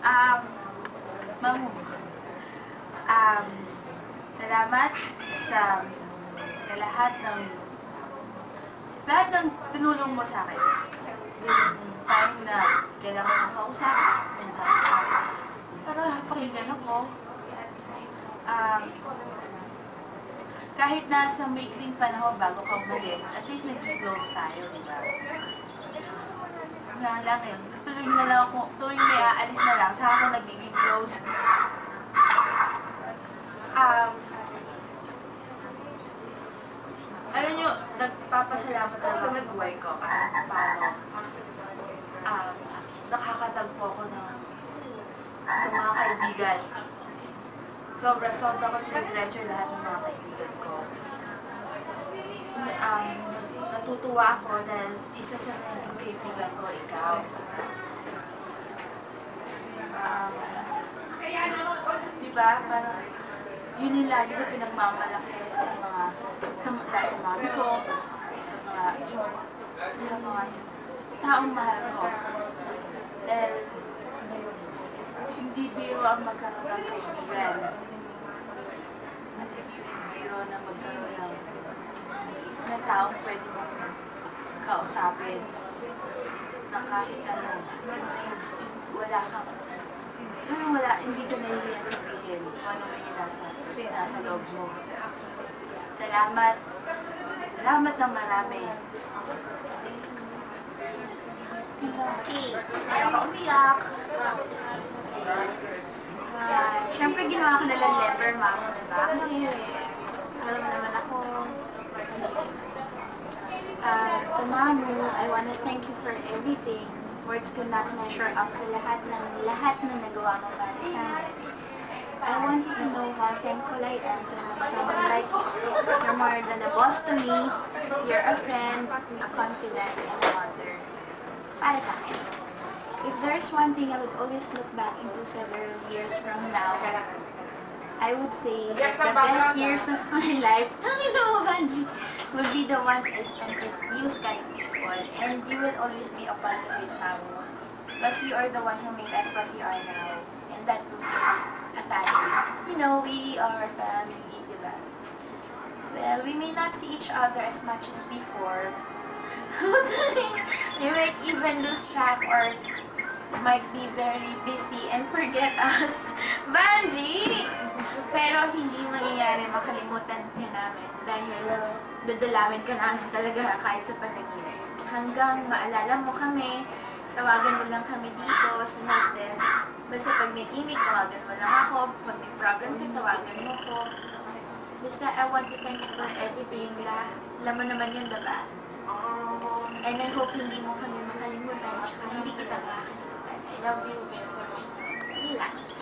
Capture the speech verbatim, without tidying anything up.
Um, Mamu, um, salamat sa, sa lahat ng lahat ng tinulong mo sa akin. Yung time na kailangan ng kausap, nandiyan ka para pakinggan ako. Um, kahit nasa maikling panahon bago ka umalis, at least nag-close tayo, di ba? Nga lang yun. Tuloy na lang ako, tuloy may aalis na lang, saka ako nagiging close. Um, alam nyo, nagpapasalamat talaga sa buhay ko kahit paano. Um, nakakatagpo ko ng, ng mga kaibigan. Sobra, sobra ko tinag-treasure lahat ng mga kaibigan ko. Um, natutuwa ako dahil isa sa mga kaibigan ko, ikaw. Um, diba? Parang yun yung lagi ko pinagmamalaki sa mga sa, sa mami ko, sa mga sa mga taong mahal ko. Dahil hindi biro ang magkaroon ng kaibigan. At hindi biro na magkaroon ng na taong pwede mong kausapin na kahit ano, wala kang, yung wala, hindi ka nahihiyan sabihin kung ano may nasa, nasa loob mo. Salamat. Salamat ng marami. Okay, ayaw ka umiyak. Uh, Siyempre, ginawa ko na lang letter, ma'am, diba? Kasi, alam mo naman ako, uh, to Mamu, I wanna thank you for everything. Words could not measure up sa lahat ng lahat na nagawa mo para sa amin. I want you to know how thankful I am to have someone like you. You're more than a boss to me. You're a friend, a confidant, and a mother. Para sa akin. If there's one thing I would always look back into several years from now, I would say that the best years of my life, Banji, would be the ones I spent with you, Sky people, and you will always be a part of it, Mamu. Because you are the one who made us what we are now, and that will be a family. You know, we are a family, diba? Well, we may not see each other as much as before. We might even lose track or might be very busy and forget us. Banji! Pero hindi mangyayari, makalimutan ka namin dahil dadalawin ka namin talaga kahit sa panaginip. Hanggang maalala mo kami, tawagan mo lang kami dito sa helpdesk. Basta pag may gimmick, tawagan mo lang ako. Pag may problem ka, tawagan mo ko. Basta I want to thank you for everything. La, laman naman yun, diba? And I hope hindi mo kami makalimutan, tsaka hindi kita makakalimutan. I love you very much. Yun lang.